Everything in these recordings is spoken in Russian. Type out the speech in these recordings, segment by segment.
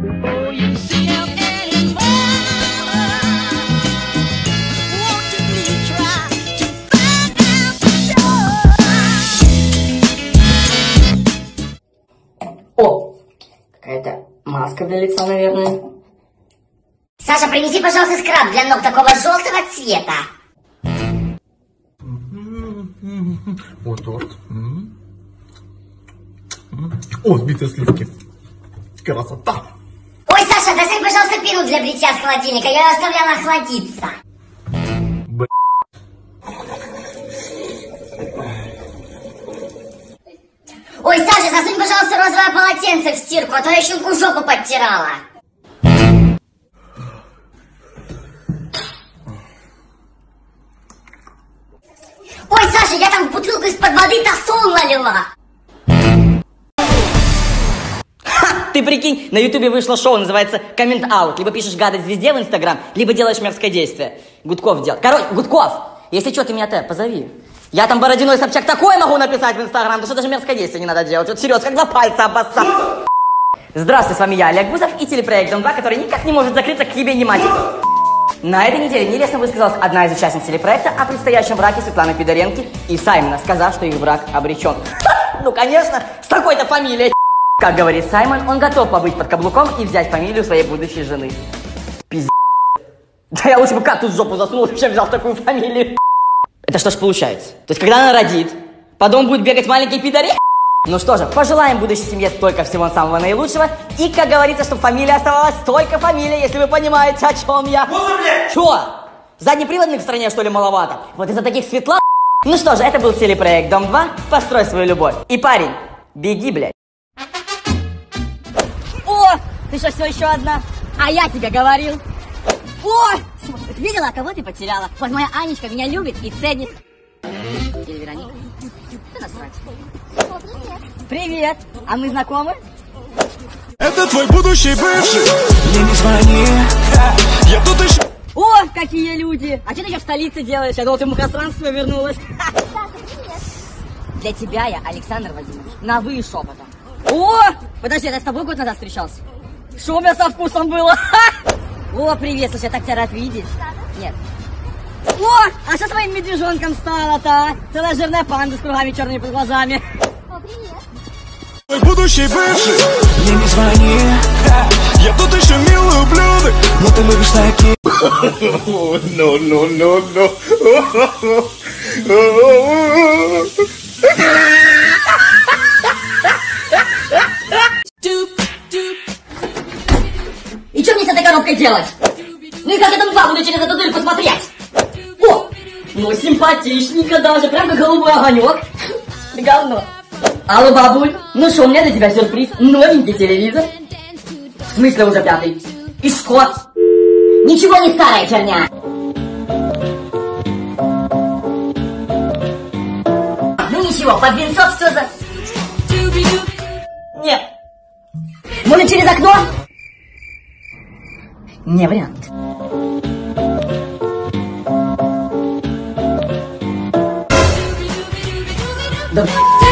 О, какая-то маска для лица, наверное. Саша, принеси, пожалуйста, скраб для ног такого желтого цвета. Вот торт. О, сбитые сливки. Красота. Ой, Саша, достань, пожалуйста, пену для бритья с холодильника. Я ее оставляла охладиться. Ой, Саша, засунь, пожалуйста, розовое полотенце в стирку, а то я щенку жопу подтирала. Ой, Саша, я там в бутылку из-под воды тосол налила. Ты прикинь, на ютубе вышло шоу, называется Comment Out. Либо пишешь гадость везде в Инстаграм, либо делаешь мерзкое действие. Гудков делает. Короче, Гудков, если что, ты меня позови. Я там Бородиной Собчак такое могу написать в Инстаграм, что даже мерзкое действие не надо делать. Вот серьезно, как два пальца обоссать. Здравствуйте, с вами я, Олег Бузов, и телепроект «Дом 2», который никак не может закрыться к тебе, не мать. На этой неделе нелестно высказалась одна из участниц телепроекта о предстоящем браке Светланы Федоренко и Саймона, сказав, что их брак обречен. Ну, конечно, с такой-то фамилией. Как говорит Саймон, он готов побыть под каблуком и взять фамилию своей будущей жены. Пиздец. Да я лучше бы кактус в жопу засунул, чем взял такую фамилию. Это что ж получается? То есть, когда она родит, по дому будет бегать маленький пидорек? Ну что же, пожелаем будущей семье только всего самого наилучшего. И, как говорится, чтобы фамилия оставалась только фамилией, если вы понимаете, о чем я. Чё? Заднеприводных в стране, что ли, маловато? Вот из-за таких светла. Ну что же, это был телепроект «Дом 2». Построй свою любовь. И, парень, беги, блядь. О, ты что, все еще одна? А я тебе говорил. О, смотри, видела, кого ты потеряла? Вот моя Анечка меня любит и ценит. Или Вероника? Да насрать. Привет. А мы знакомы? Это твой будущий бывший. Мне не звони. Я тут еще... О, какие люди. А что ты еще в столице делаешь? Я думал, ты в мухостранство вернулась. Для тебя я, Александр Владимирович, на вы шепотом. О, подожди, я с тобой год назад встречался. Что у меня со вкусом было? О, привет, слушай, я так тебя рад видеть. Нет. О, а что с моим медвежонком стало-то? Целая жирная панда с кругами черными под глазами. О, привет. Твой будущий бывший. Мне не звони. Я тут еще милый ублюдок, но ты любишь такие. И что мне с этой коробкой делать? Ну и как я там два буду через эту дырку смотреть? О, ну симпатичненько даже, прям как голубой огонек. Говно. Алло, бабуль, ну что, у меня для тебя сюрприз. Новенький телевизор. В смысле уже пятый? И что? Ничего не старая херня. Ну ничего, под венцов все за... Нет. Может через окно? Не вариант. Да.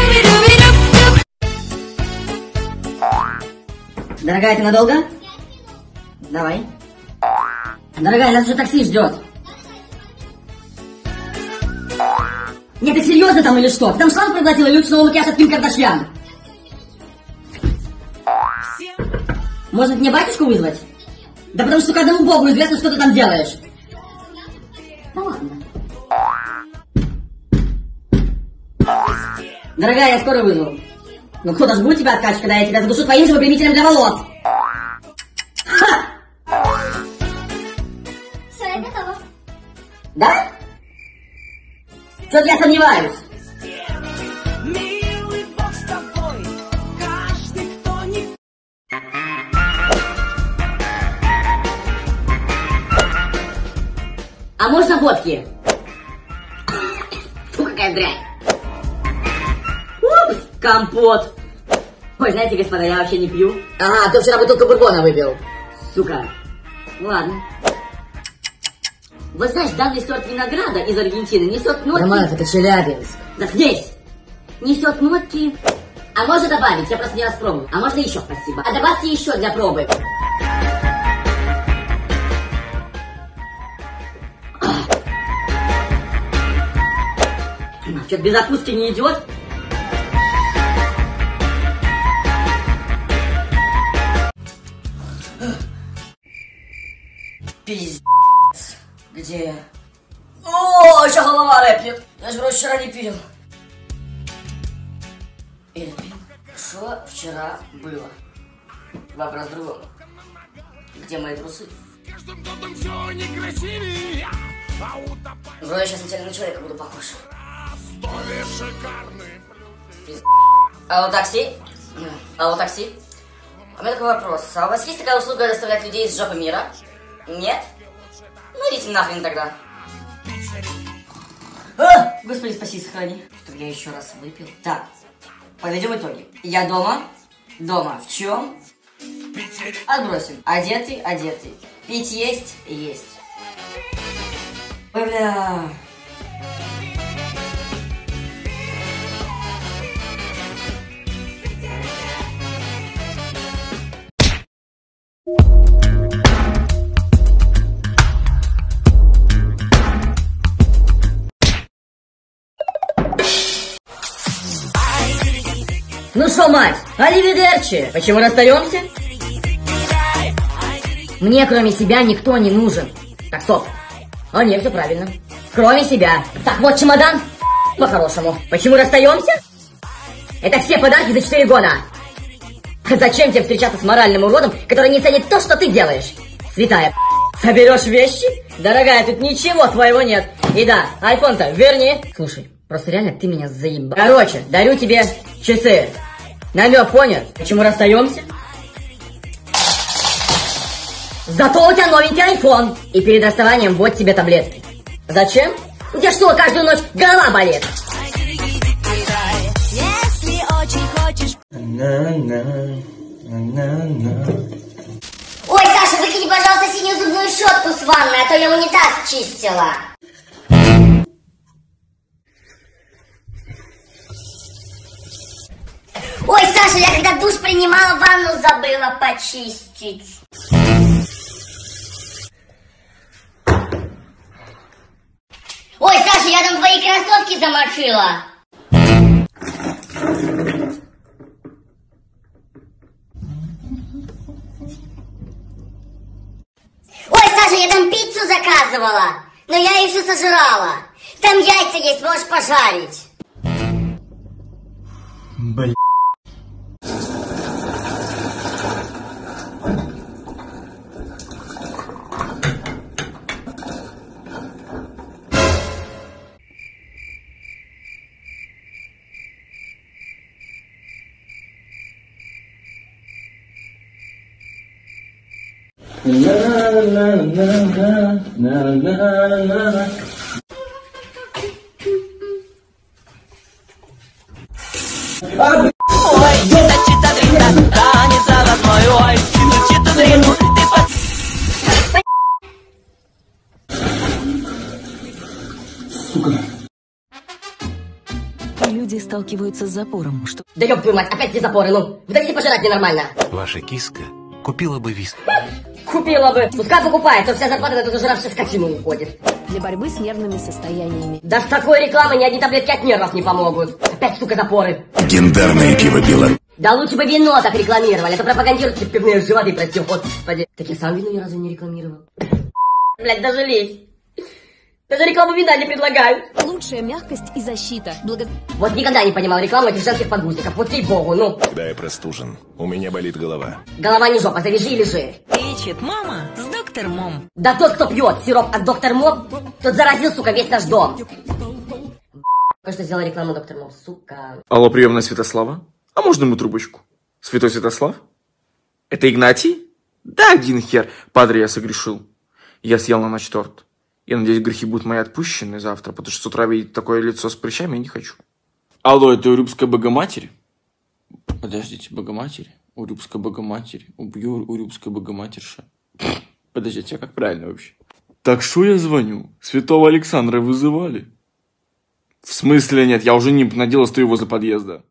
Дорогая, ты надолго? Давай. Дорогая, нас уже такси ждет. Нет, ты серьезно там или что? Ты там шланг проглотила или лучше нового макияжа от Ким Кардашьян? Может мне батюшку вызвать? Да потому что каждому богу известно, что ты там делаешь. Ну ладно. Дорогая, я скоро вызову. Ну кто же будет тебя откачивать, когда я тебя задушу твоим же выпрямителем для волос? Ха! Все, я готова. Да? Что-то я сомневаюсь. Милый бог с тобой, каждый, кто не... А можно водки? Фу, какая дрянь. Упс, компот. Ой, знаете, господа, я вообще не пью. Ага, ты вчера бутылку бурбона выпил. Сука. Ладно. Вы знаешь, данный сорт винограда из Аргентины несет нотки... Романов, это Челябинск. Заткнись! Несет нотки А можно добавить? Я просто не раз пробую. А можно еще? Спасибо. А добавьте еще для пробы. Что-то без закуски не идет? Пиздец. Где я? О, еще голова рэпнет. Я же вроде вчера не пил. Или пил? Что вчера было? Вопрос другому. Где мои трусы? Вроде я сейчас на теле человека буду похож. Пиздец. Алло, такси? Алло, такси? У меня такой вопрос. А у вас есть такая услуга доставлять людей из жопы мира? Нет? Ну идите нахрен тогда. А, Господи, спаси, сохрани. Чтобы я еще раз выпил. Так, подведем итоги. Я дома. Дома в чем? Отбросим. Одетый, одетый. Пить есть? Есть. Бля. Ну что, мать, аливидерчи, почему расстаемся? Мне кроме себя никто не нужен. Так, стоп. А нет, все правильно. Кроме себя. Так, вот чемодан. По-хорошему. Почему расстаемся? Это все подарки за 4 года. Зачем тебе встречаться с моральным уродом, который не ценит то, что ты делаешь? Святая. Соберешь вещи? Дорогая, тут ничего твоего нет. И да, айфон-то верни. Слушай, просто реально ты меня заебал. Короче, дарю тебе часы. Намек понял? Почему расстаемся? Зато у тебя новенький айфон. И перед расставанием вот тебе таблетки. Зачем? У тебя что, каждую ночь голова болит? Если очень хочешь. Ой, Саша, выкини, пожалуйста, синюю зубную щетку с ванной, а то я унитаз чистила. Ой, Саша, я когда душ принимала, ванну забыла почистить. Ой, Саша, я там твои кроссовки замочила. Ой, Саша, я там пиццу заказывала, но я ее все сожрала. Там яйца есть, можешь пожарить. Блин. Ой, чита-чита-дрита, танец золотой, ой, чита-чита-дрину, ты Люди сталкиваются с запором, что... Да ёб твою мать, опять эти запоры, ну. Вы дадите пожрать ненормально. Ваша киска купила бы виски. Купила бы. Пускай покупает, то вся зарплата на эту зажравшую скотину уходит. Для борьбы с нервными состояниями. Да с такой рекламой ни одни таблетки от нервов не помогут. Опять, сука, запоры. Гендерное пиво пила. Да лучше бы вино так рекламировали, а то пропагандируют пивные животы, прости, господи. Так я сам вино ни разу не рекламировал. Блять, даже лезь. Даже рекламу вина не предлагают. Лучшая мягкость и защита. Вот никогда не понимал рекламу этих женских подгузников. Вот ей-богу, ну. Да, я простужен. У меня болит голова. Голова не жопа, завяжи и лежи. Лечит мама с Доктор Мом. Да тот, кто пьет сироп от Доктор Мом, тот заразил, сука, весь наш дом. Что сделал рекламу Доктор Мом, сука. Алло, приемная Святослава? А можно ему трубочку? Святой Святослав? Это Игнатий? Да, один хер. Падре, я согрешил. Я съел на ночь торт. Я надеюсь, грехи будут мои отпущены завтра, потому что с утра видеть такое лицо с прыщами я не хочу. Алло, это Урюпская Богоматерь? Подождите, Богоматерь? Урюпская Богоматерь. Убью Урюпская Богоматерша. Подождите, а как правильно вообще? Так что я звоню? Святого Александра вызывали? В смысле нет? Я уже нимб надела, стою возле подъезда.